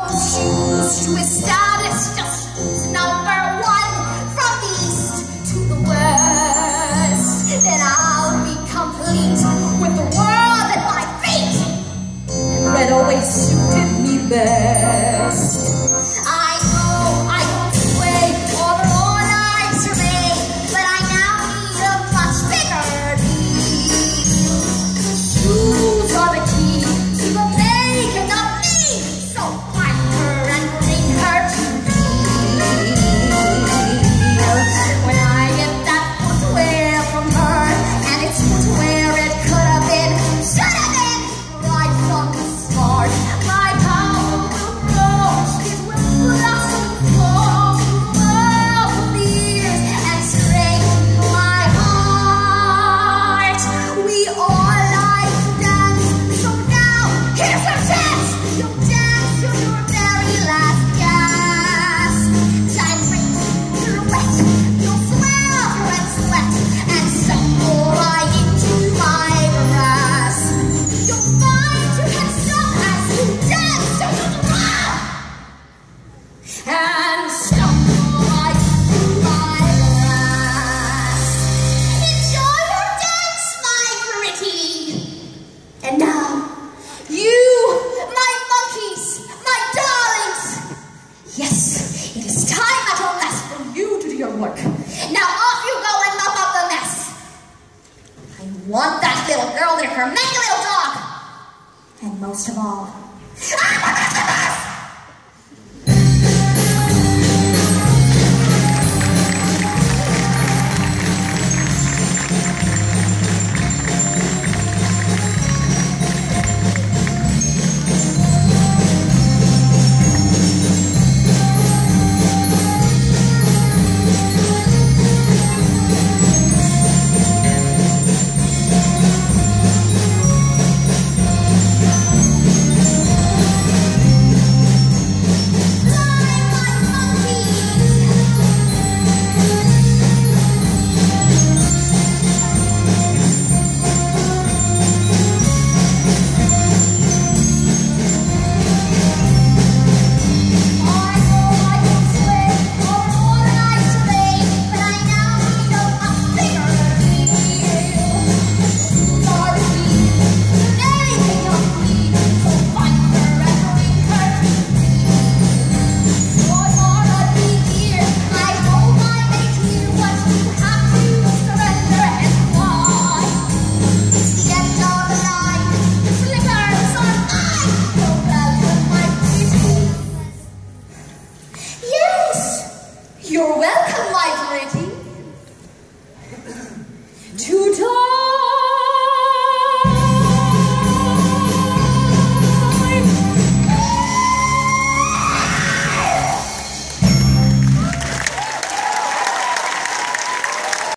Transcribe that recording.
Choose to establish just number one from the east to the west. Then I'll be complete with the world at my feet. And red always suited me best. I know I don't sway all the more nights for me, but I now need a much bigger beat. Shoes are the key to the making of me, so find her and bring her to me. When I get that footwear from her, and it's footwear it could have been, should have been, right from the start, my power will grow, it will blossom for the years and strengthen my heart. We all like to dance, so now here's our chance. You'll dance to your very last gasp. Time races wet, you'll swelter and sweat and settle right into my grasp. You'll find you can stop as you dance to the ground and stumble right into my grasp. Enjoy your dance, my pretty. And now, you, my monkeys, my darlings. Yes, it is time at last for you to do your work. Now off you go and mop up the mess. I want that little girl and her mangy little dog. And most of all,